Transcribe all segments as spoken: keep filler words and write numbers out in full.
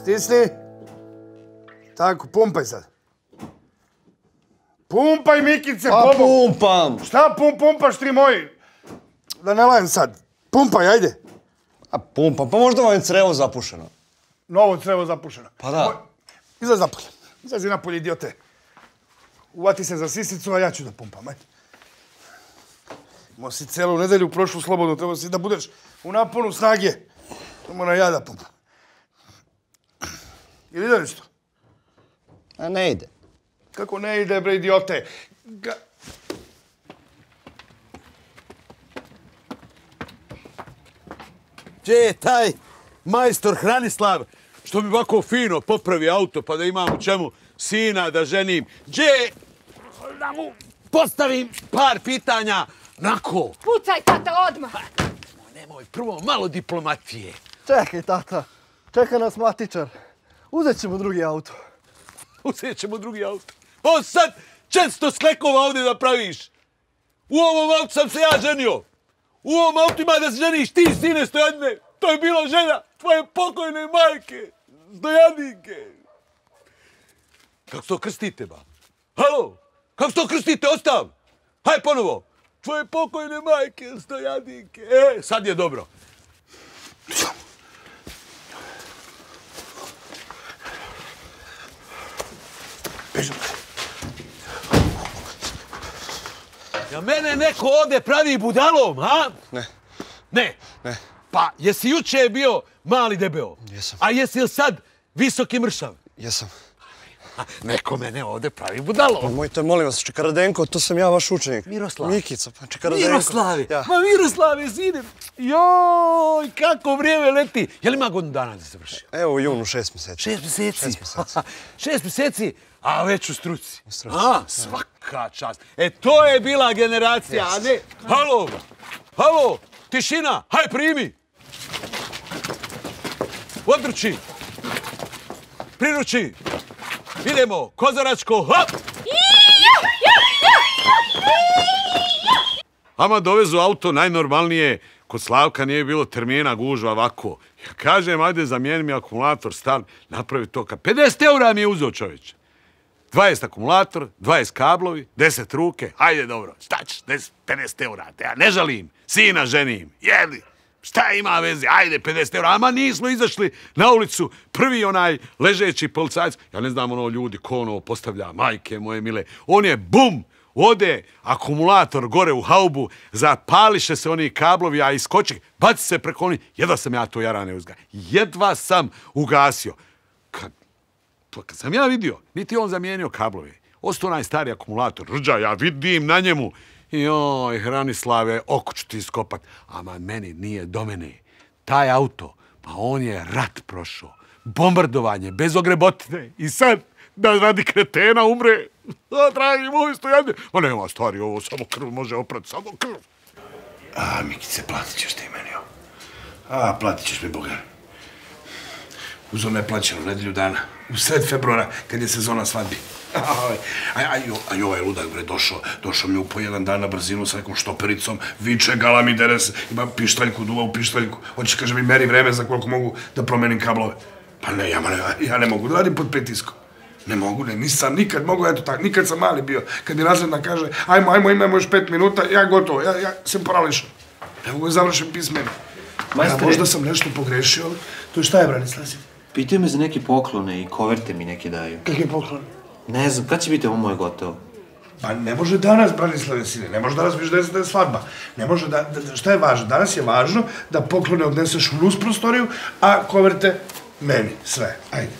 Stisni. Tako, pumpaj sad. Pumpaj, Mikice, pa pumpam. Šta pum, pumpaš ti moji? Da ne lajem sad. Pumpaj, ajde. A pumpam, pa možda vam je crevo zapušeno. Novo crevo zapušeno. Pa da. Izlaz napolje. Izlazi napolje, idiote. Uvati se za sisicu, a ja ću da pumpam, ajde. Imao si celu nedelju prošlu slobodno, trebao si da budeš u naponu snage. To mora ja da pumpam. Ili ide nešto? A ne ide. Kako ne ide, bre, idiote? Ga... Gdje je taj majstor Hranislav što mi ovako fino popravi auto pa da imam u čemu sina da ženim? Gdje je da mu postavim par pitanja nako? Pucaj, tata, odmah! Nemoj, prvo malo diplomatije. Čekaj, tata. Čeka nas matičar. Uzet ćemo drugi auto. Uzet ćemo drugi auto. O sad često sklekova ovdje da praviš. U ovom autu sam se ja ženio. U ovom autu ima da se ženiš ti, sine Stojadine. To je bila žena tvoje pokojne majke, Stojadinke. Kako se to krstite, ba? Halo? Kako se to krstite? Ostav! Haj ponovo. Tvoje pokojne majke, Stojadinke. E, sad je dobro. Bežim. Ja mene neko ovdje pravi budalom, ha? Ne. Ne? Ne. Pa, jesi juče bio mali debeo? Jesam. A jesi li sad visoki mršav? Jesam. A, neko mene ovdje pravi budalom. Mojte, molim vas, Čekaradenko, to sam ja, vaš učenik. Miroslav. Mikica, pa Čekaradenko. Miroslavi. Ja. Ma Miroslave, sine. Joj, kako vrijeme leti. Je li ima godinu dana da se vrši? Evo u junu, šest mjeseci. Šest mjeseci? Šest mjeseci. Šest mjeseci, a već u struci. U struci. A, svaka čast. E, to je bila generacija, a ne... Halo, halo, tišina, haj primi. Odruči. Priruči. Idemo, kozaračko, hop! Ama dovezu auto najnormalnije, kod Slavka nije bilo termina gužva ovako. Ja kažem, ajde zamijeni mi akumulator, stan, napravi to. pedeset eura mi je uzeo čovječe. dvadeset akumulator, dvadeset kablovi, deset ruke, ajde dobro, šta ćeš, pedeset eura, te ja ne žalim, sina ženim, jedi. Šta ima veze? Ajde, pedeset eura. Ama nismo izašli na ulicu. Prvi onaj ležeći policajac. Ja ne znam ono ljudi ko ono postavlja, majke moje mile. On je bum! Ode akumulator gore u haubu, zapališe se oni kablovi, a iskoči, baci se preko oni. Jedva sam ja to jarane uzgajao. Jedva sam ugasio. Kad, kad sam ja vidio, niti on zamijenio kablove. Ostao onaj stari akumulator. Rđa, ja vidim na njemu. Joj, Hranislave, oko ću ti iskopat. Ama meni nije do mene. Taj auto, pa on je rat prošao. Bombardovanje, bez ogrebotine. I sad, da radi kretena umre. A, dragi moj Stojadine. Ma nema, stari, ovo samo krv može oprati, samo krv. A, Mikice, platit ćeš ti meni ovo. A, platit ćeš mi, Boga. Uzo me plaćeno nedelju dana. U sred februara, kad je sezona svadbi. A i ovaj ludak, bre, došao, došao mi u po jedan dan na brzinu sa nekom štopericom, viče, gala mi dere se, ima pištaljku, duva u pištaljku. Hoće, kaže mi, meri vreme za koliko mogu da promenim kablove. Pa ne, ja ne mogu da radim pod pritiskom. Ne mogu, ne, nisam nikad mogu, eto tako, nikad sam mali bio. Kad mi razredna kaže, ajmo, ajmo, imamo još pet minuta, ja gotovo, ja sam parališao. Ne mogu da završim pismeni. Možda sam nešto pogrešio, ali to šta je, Branislav? Pitaju me za neke poklone i koverte mi neki daju. Kakve poklone? Ne znam, kad će biti ovo moje gotovo? Pa ne može danas, Branislave sine, ne može danas, viš da je svadba. Ne može da, šta je važno? Danas je važno da poklone odneseš u nus prostoriju, a koverte meni, sve. Ajde.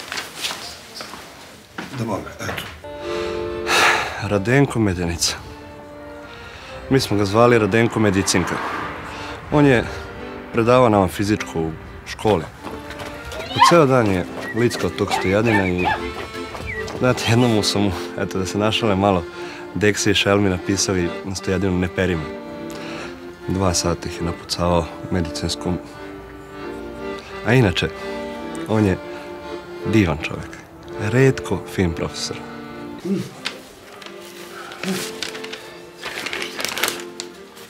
Da Boga, eto. Radenko Medenica. Mi smo ga zvali Radenko Medicinka. On je predavao nama fizičku u školi. Po ceo dan je lickao tog Stojadina i znate, jednom sam mu, eto da se našale malo, Deksi i Šelmi napisali na Stojadinu ne peri me. Dva sata ih je napucavao medicinskom. A inače, on je divan čovjek. Retko fin profesor.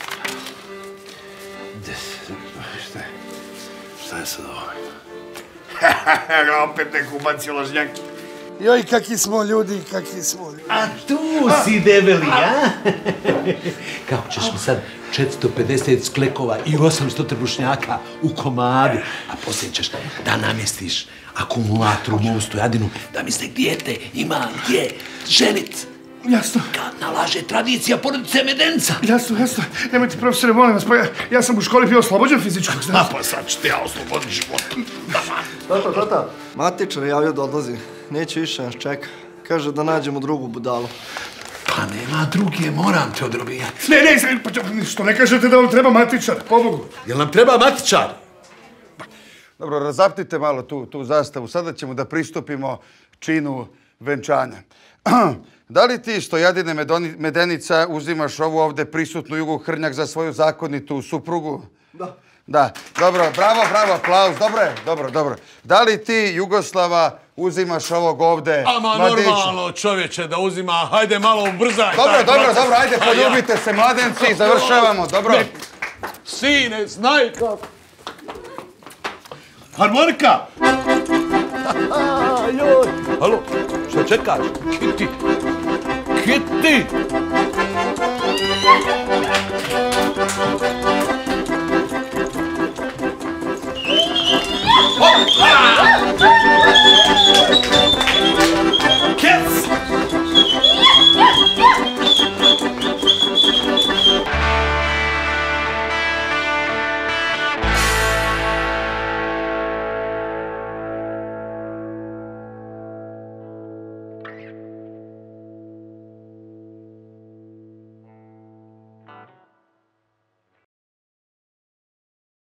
Šta je sad ovo? Opet neko ubacio lažnjaki. Joj, kakvi smo ljudi, kakvi smo ljudi. A tu si debeli, a? Kako ćeš mi sad četiristo pedeset sklekova i osamsto trbušnjaka u komadu, a poslije ćeš da namjestiš akumulator u moju stojadinu, da mi se dijete ima gdje ženit. Jasno. Kad nalaže tradicija porodice Medenca. Jasno, jasno. Nemojte, profesore, molim vas, pa ja, ja sam u školi bio oslobođen fizičkog, znaš. A pa sad ću te ja osloboditi život. Tata, tata, matičar je javio da odlazi. Neće više nas čeka. Kaže da nađemo drugu budalu. Pa nema druge, moram te odrobijati. Ne, ne, pa što ne kažete da vam treba matičar, pobogu. Jel nam treba matičar? Dobro, razapnite malo tu, tu zastavu. Sada ćemo da pristupimo činu venčanja. Da li ti, Stojadine Medenica, uzimaš ovu ovde prisutnu Jugu Hrnjak za svoju zakonitu suprugu? Da. Da. Dobro, bravo, bravo, aplauz. Dobro je, dobro, dobro. Da li ti, Jugoslava, uzimaš ovog ovde Ama mladića? normalno, čovječe, da uzima. Hajde malo ubrzaj. Dobro, taj dobro, proces. dobro, ajde, poljubite se, mladenci, završavamo, dobro. Sine, znaj kako. Harmonika! Halo, što čekaš? Kiti! Kiti!